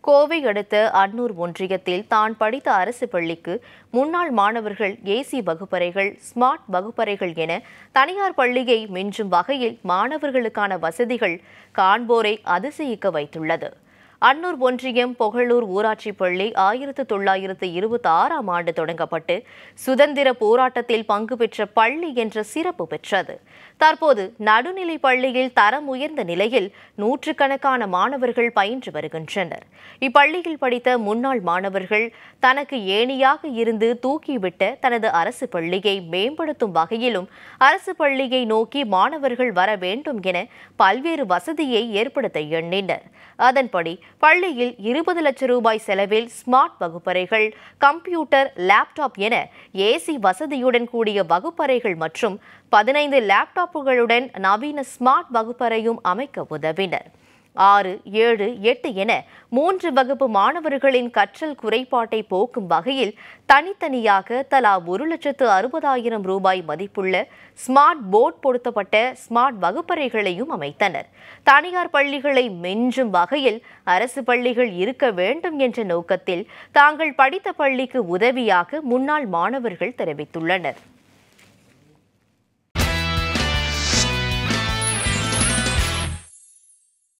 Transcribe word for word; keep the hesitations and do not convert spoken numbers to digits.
கோவை அடுத்த அன்னூர் ஒன்றியத்தில் தான் படித்த அரசு பள்ளிக்கு முன்னாள் மாணவர்கள் ஏசி வகுப்பறைகள், ஸ்மார்ட் வகுப்பறைகள் என தனியார் பள்ளியை மிஞ்சும் வகையில் மாணவர்களுக்கான வசதிகள் காண்போரை அதிசயிக்க வைத்துள்ளது. அன்னூர் ஒன்றியம் பொகழூர் ஊராட்சி பள்ளி ஆயிரத்து தொள்ளாயிரத்து இருபத்தி ஆறாம் ஆண்டு தொடங்கப்பட்டு சுதந்திர போராட்டத்தில் பங்கு பெற்ற பள்ளி என்ற சிறப்பு பெற்றது. தற்போது நடுநிலை பள்ளியில் தரம் உயர்ந்த நிலையில் நூற்றுக்கணக்கான மாணவர்கள் பயின்று வருகின்றனர். இப்பள்ளியில் படித்த முன்னாள் மாணவர்கள் தனக்கு ஏணியாக இருந்து தூக்கிவிட்ட தனது அரசு பள்ளியை மேம்படுத்தும் வகையிலும் அரசு பள்ளியை நோக்கி மாணவர்கள் வர வேண்டும் என பல்வேறு வசதியை ஏற்படுத்த எண்ணினர். அதன்படி பள்ளியில் இருபது லட்சம் ரூபாய் செலவில் ஸ்மார்ட் வகுப்பறைகள், கம்ப்யூட்டர், லேப்டாப் என ஏசி வசதியுடன் கூடிய வகுப்பறைகள் மற்றும் பதினைந்து லேப்டாப்புகளுடன் நவீன ஸ்மார்ட் வகுப்பறையும் அமைக்க உதவினர். ஆறு, ஏழு, எட்டு என மூன்று வகுப்பு மாணவர்களின் கற்றல் குறைபாட்டை போக்கும் வகையில் தனித்தனியாக தலா ஒரு லட்சத்து அறுபதாயிரம் ரூபாய் மதிப்புள்ள ஸ்மார்ட் போர்ட் பொருத்தப்பட்ட ஸ்மார்ட் வகுப்பறைகளையும் அமைத்தனர். தனியார் பள்ளிகளை மிஞ்சும் வகையில் அரசு பள்ளிகள் இருக்க வேண்டும் என்ற நோக்கத்தில் தாங்கள் படித்த பள்ளிக்கு உதவியாக முன்னாள் மாணவர்கள் தெரிவித்துள்ளனர்.